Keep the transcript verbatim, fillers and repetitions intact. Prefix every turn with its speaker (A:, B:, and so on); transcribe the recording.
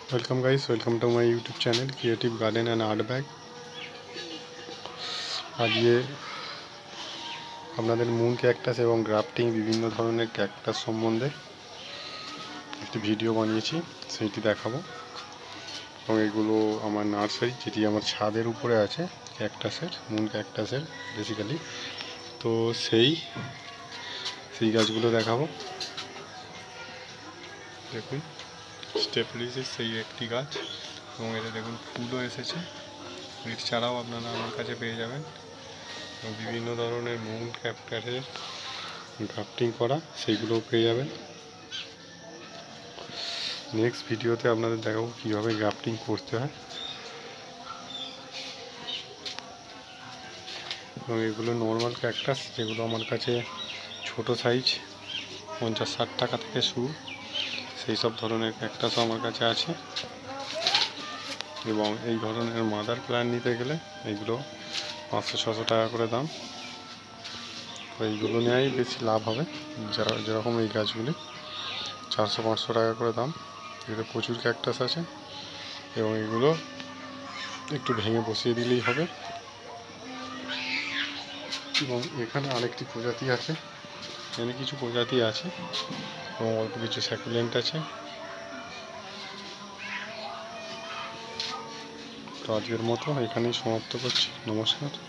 A: Welcome guys, welcome to my YouTube channel creative garden and art bag. आज ये আপনাদের moon cactus এবং grafting বিভিন্ন ধরনের ক্যাকটাস সম্বন্ধে একটি ভিডিও বানিয়েছি, সেইটি দেখাবো। এবং এগুলো আমার নার্সারি, যেটি আমার ছাদের উপরে আছে, ক্যাকটাসের, মুন ক্যাকটাসের বেসিক্যালি। তো সেই সেই গাছগুলো দেখাবো। দেখুন, স্টেপলিসের সেই একটি গাছ, এবং এটা দেখুন ফুলও এসেছে। এর চারাও আপনারা আমার কাছে পেয়ে যাবেন। এবং বিভিন্ন ধরনের মুন ক্যাকটাসের গ্রাফটিং করা সেইগুলোও পেয়ে যাবেন। নেক্সট ভিডিওতে আপনাদের দেখাবো কীভাবে গ্রাফটিং করতে হয়। এবং এগুলো নর্মাল ক্যাকটাস, যেগুলো আমার কাছে ছোট সাইজ পঞ্চাশ ষাট টাকা থেকে শুরু, সেই সব ধরনের ক্যাকটাসও আমার কাছে আছে। এবং এই ধরনের মাদার প্ল্যান্ট নিতে গেলে এইগুলো পাঁচশো ছশো টাকা করে দাম। এইগুলো নেওয়াই বেশি লাভ হবে। যারা যেরকম এই গাছগুলি চারশো পাঁচশো টাকা করে দাম। এগুলো প্রচুর ক্যাকটাস আছে, এবং এগুলো একটু ভেঙে বসিয়ে দিলেই হবে। এবং এখানে আরেকটি প্রজাতি আছে, এখানে কিছু প্রজাতি আছে এবং অল্প কিছু স্যাকুলেন্ট আছে। তো আজকের মতো এখানেই সমাপ্ত করছি। নমস্কার।